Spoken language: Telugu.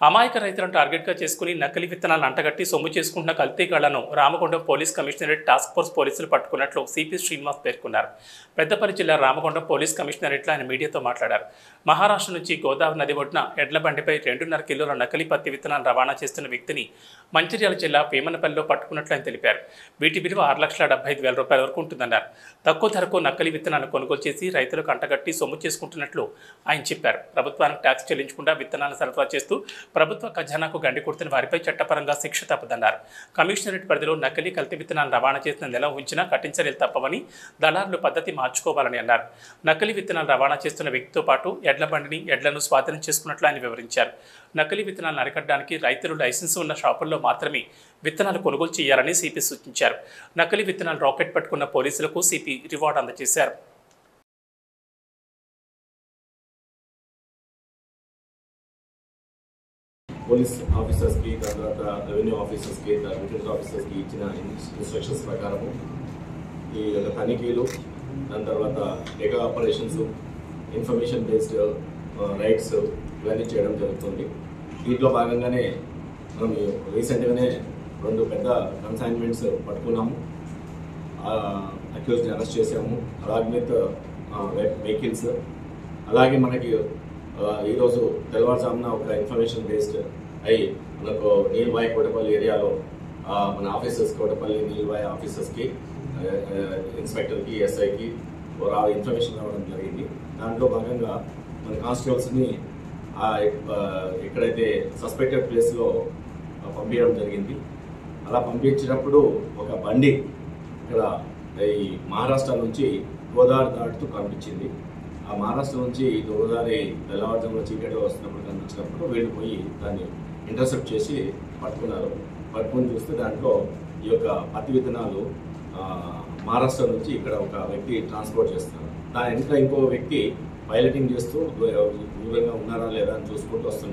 అమాయక రైతులను టార్గెట్గా చేసుకుని నకిలీ విత్తనాలను అంటగట్టి సొమ్ము చేసుకుంటున్న కల్తీగాళ్లను Ramagundam police commissionerate task force పోలీసులు పట్టుకున్నట్లు సిపి శ్రీనివాస్ పేర్కొన్నారు. పెద్దపల్లి జిల్లా రామగుండం పోలీస్ కమిషనరేట్లో ఆయన మీడియాతో మాట్లాడారు. మహారాష్ట్ర నుంచి గోదావరి నది ఒడ్డున ఎడ్ల బండిపై 2.5 కిలోల నకిలీ పత్తి విత్తనాలు రవాణా చేస్తున్న వ్యక్తిని మంచిర్యాల జిల్లా వేమనపల్లిలో పట్టుకున్నట్లు ఆయన తెలిపారు. వీటి విలువ 6,75,000 రూపాయల వరకు ఉంటుందన్నారు. తక్కువ ధరకు నకిలీ విత్తనాలను కొనుగోలు చేసి రైతులకు అంటగట్టి సొమ్ము చేసుకుంటున్నట్లు ఆయన చెప్పారు. ప్రభుత్వానికి ట్యాక్స్ చెల్లించకుండా విత్తనాలను సరఫరా చేస్తూ ప్రభుత్వ ఖజానాకు గండి కొడుతున్న వారిపై చట్టపరంగా శిక్ష తప్పదన్నారు. కమిషనరేట్ పరిధిలో నకిలీ కల్తీ విత్తనాలను రవాణా చేసిన నెల ఉంచినా కఠిన చర్యలు తప్పవని, దళారులు పద్ధతి మార్చుకోవాలని అన్నారు. నకిలీ విత్తనాలు రవాణా చేస్తున్న వ్యక్తితో పాటు ఎడ్ల బండిని ఎడ్లను స్వాధీనం చేసుకున్నట్లు ఆయన వివరించారు. నకిలీ విత్తనాలను అరికట్టడానికి రైతులు లైసెన్స్ ఉన్న షాపుల్లో మాత్రమే విత్తనాలు కొనుగోలు చేయాలని సిపి సూచించారు. నకిలీ విత్తనాలు రాకెట్ పట్టుకున్న పోలీసులకు సిపి రివార్డు అందజేశారు. పోలీస్ ఆఫీసర్స్కి, తర్వాత రెవెన్యూ ఆఫీసర్స్కి, విజిలెన్స్ ఆఫీసర్స్కి ఇచ్చిన ఇన్స్ట్రక్షన్స్ ప్రకారము ఈ తనిఖీలు, దాని తర్వాత mega operations, information based raids ఇవన్నీ చేయడం జరుగుతుంది. దీంట్లో భాగంగానే మనం రీసెంట్గానే 2 పెద్ద కన్సైన్మెంట్స్ పట్టుకున్నాము, అక్యూజ్ని అరెస్ట్ చేసాము, అలాగే విత్ వెహికల్స్. అలాగే మనకి ఈరోజు తెల్లవారుజామున ఒక ఇన్ఫర్మేషన్ బేస్డ్ అయ్యి మనకు నీల్వాయి కోటపల్లి ఏరియాలో మన ఆఫీసర్స్, కోటపల్లి నీల్వాయి ఆఫీసర్స్కి, ఇన్స్పెక్టర్కి, ఎస్ఐకి ఇన్ఫర్మేషన్ రావడం జరిగింది. దాంట్లో భాగంగా మన కానిస్టేబుల్స్ని ఎక్కడైతే సస్పెక్టెడ్ ప్లేస్లో పంపించడం జరిగింది. అలా పంపించినప్పుడు ఒక బండి ఇక్కడ ఈ మహారాష్ట్ర నుంచి గోదావరి దాటుతూ కనిపించింది. ఆ మహారాష్ట్ర నుంచి గోదావరి తెల్లవారుజామున చీకటిలో వస్తున్నప్పుడు కనిపించినప్పుడు వీళ్ళు పోయి దాన్ని ఇంటర్సెప్ట్ చేసి పట్టుకున్నారు. పట్టుకుని చూస్తే దాంట్లో ఈ యొక్క పత్తి విత్తనాలు మహారాష్ట్ర నుంచి ఇక్కడ ఒక వ్యక్తి ట్రాన్స్పోర్ట్ చేస్తున్నారు. దాని వెనుక ఇంకో వ్యక్తి పైలటింగ్ చేస్తూ దూరంగా ఉన్నారా లేదా అని చూసుకుంటూ వస్తున్నారు.